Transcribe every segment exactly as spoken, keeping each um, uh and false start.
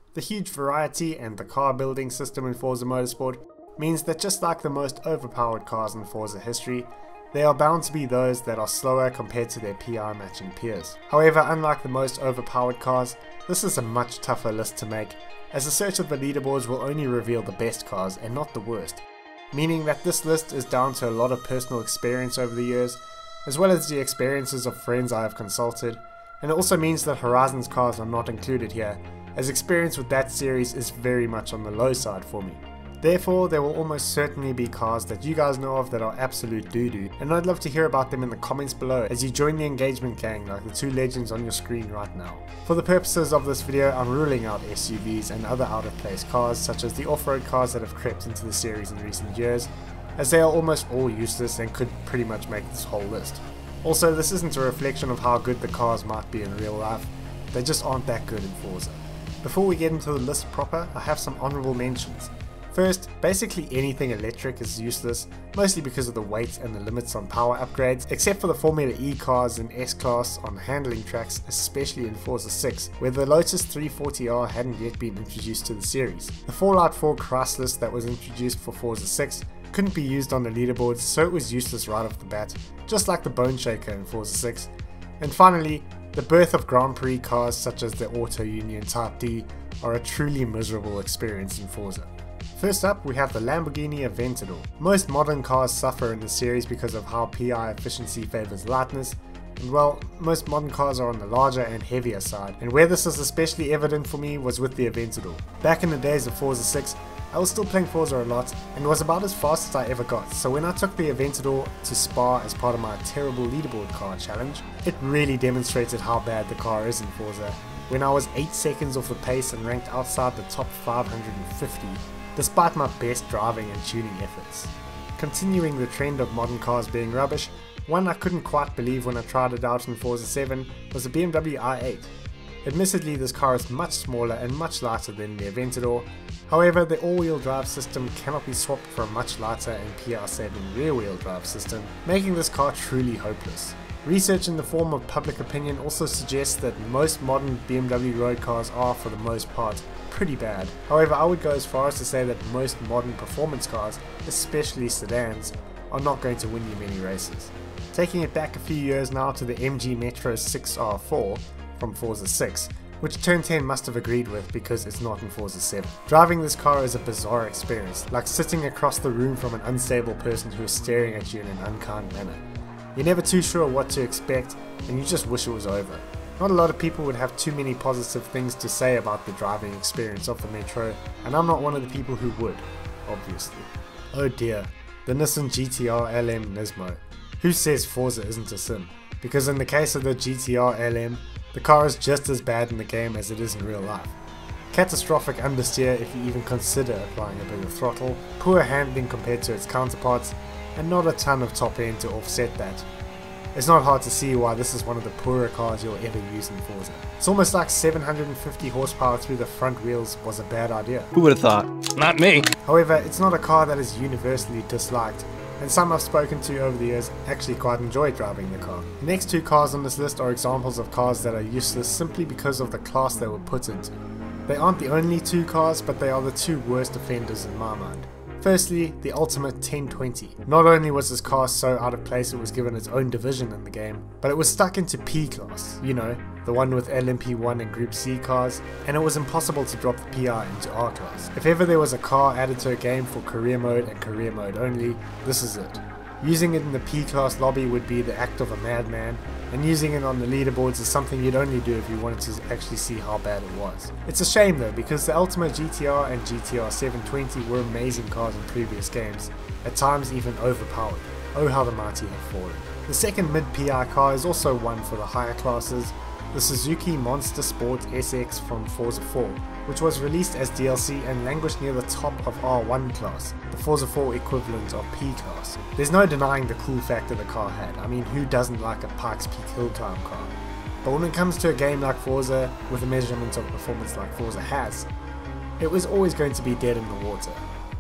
The huge variety and the car building system in Forza Motorsport means that just like the most overpowered cars in Forza history, there are bound to be those that are slower compared to their P R matching peers. However, unlike the most overpowered cars, this is a much tougher list to make, as the search of the leaderboards will only reveal the best cars and not the worst, meaning that this list is down to a lot of personal experience over the years, as well as the experiences of friends I have consulted, and it also means that Horizon's cars are not included here, as experience with that series is very much on the low side for me. Therefore, there will almost certainly be cars that you guys know of that are absolute doo-doo, and I'd love to hear about them in the comments below as you join the engagement gang like the two legends on your screen right now. For the purposes of this video, I'm ruling out S U Vs and other out of place cars such as the off-road cars that have crept into the series in recent years, as they are almost all useless and could pretty much make this whole list. Also, this isn't a reflection of how good the cars might be in real life, they just aren't that good in Forza. Before we get into the list proper, I have some honourable mentions. First, basically anything electric is useless, mostly because of the weight and the limits on power upgrades, except for the Formula E cars in S-Class on handling tracks, especially in Forza six, where the Lotus three forty R hadn't yet been introduced to the series. The Fallout four Chrysler that was introduced for Forza six couldn't be used on the leaderboards, so it was useless right off the bat, just like the Bone Shaker in Forza six. And finally, the birth of Grand Prix cars such as the Auto Union Type D are a truly miserable experience in Forza. First up, we have the Lamborghini Aventador. Most modern cars suffer in the series because of how P I efficiency favours lightness, and well, most modern cars are on the larger and heavier side, and where this is especially evident for me was with the Aventador. Back in the days of Forza six, I was still playing Forza a lot, and was about as fast as I ever got, so when I took the Aventador to Spa as part of my terrible leaderboard car challenge, it really demonstrated how bad the car is in Forza, when I was eight seconds off the pace and ranked outside the top five hundred fifty. Despite my best driving and tuning efforts. Continuing the trend of modern cars being rubbish, one I couldn't quite believe when I tried it out in Forza seven was the B M W i eight. Admittedly, this car is much smaller and much lighter than the Aventador, however the all-wheel drive system cannot be swapped for a much lighter and P R-saving rear-wheel drive system, making this car truly hopeless. Research in the form of public opinion also suggests that most modern B M W road cars are, for the most part, pretty bad. However, I would go as far as to say that most modern performance cars, especially sedans, are not going to win you many races. Taking it back a few years now to the M G Metro six R four from Forza six, which Turn ten must have agreed with because it's not in Forza seven. Driving this car is a bizarre experience, like sitting across the room from an unstable person who is staring at you in an unkind manner. You're never too sure what to expect, and you just wish it was over. Not a lot of people would have too many positive things to say about the driving experience of the Metro, and I'm not one of the people who would, obviously. Oh dear, the Nissan G T R L M Nismo. Who says Forza isn't a sim? Because in the case of the G T R L M, the car is just as bad in the game as it is in real life. Catastrophic understeer if you even consider applying a bit of throttle, poor handling compared to its counterparts, and not a ton of top end to offset that. It's not hard to see why this is one of the poorer cars you'll ever use in Forza. It's almost like seven hundred fifty horsepower through the front wheels was a bad idea. Who would have thought? Not me! However, it's not a car that is universally disliked, and some I've spoken to over the years actually quite enjoy driving the car. The next two cars on this list are examples of cars that are useless simply because of the class they were put into. They aren't the only two cars, but they are the two worst offenders in my mind. Firstly, the Ultimate ten twenty. Not only was this car so out of place it was given its own division in the game, but it was stuck into P class, you know, the one with L M P one and Group C cars, and it was impossible to drop the P I into R class. If ever there was a car added to a game for career mode and career mode only, this is it. Using it in the P class lobby would be the act of a madman, and using it on the leaderboards is something you'd only do if you wanted to actually see how bad it was. It's a shame though, because the Ultimate G T R and G T R seven twenty were amazing cars in previous games, at times even overpowered. Oh how the mighty have fallen. The second mid-P I car is also one for the higher classes, the Suzuki Monster Sport S X from Forza four, which was released as D L C and languished near the top of R one class, the Forza four equivalent of P class. There's no denying the cool factor the car had. I mean, who doesn't like a Pikes Peak hill climb car? But when it comes to a game like Forza, with a measurement of performance like Forza has, it was always going to be dead in the water.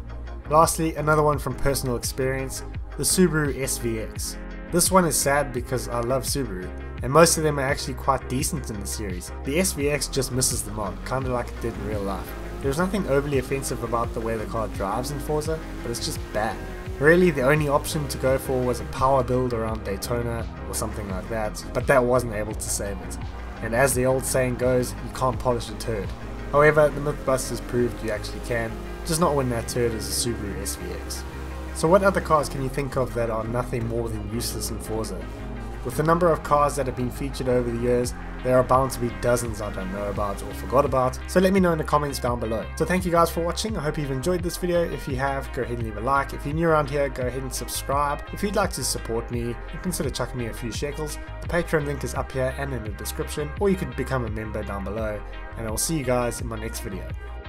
Lastly, another one from personal experience, the Subaru S V X. This one is sad because I love Subaru, and most of them are actually quite decent in the series. The S V X just misses the mark, kinda like it did in real life. There's nothing overly offensive about the way the car drives in Forza, but it's just bad. Really, the only option to go for was a power build around Daytona or something like that, but that wasn't able to save it. And as the old saying goes, you can't polish a turd. However, the Mythbusters proved you actually can, just not when that turd is a Subaru S V X. So what other cars can you think of that are nothing more than useless in Forza? With the number of cars that have been featured over the years, there are bound to be dozens I don't know about or forgot about, so let me know in the comments down below. So thank you guys for watching, I hope you've enjoyed this video. If you have, go ahead and leave a like. If you're new around here, go ahead and subscribe. If you'd like to support me, consider chucking me a few shekels. The Patreon link is up here and in the description, or you could become a member down below, and I will see you guys in my next video.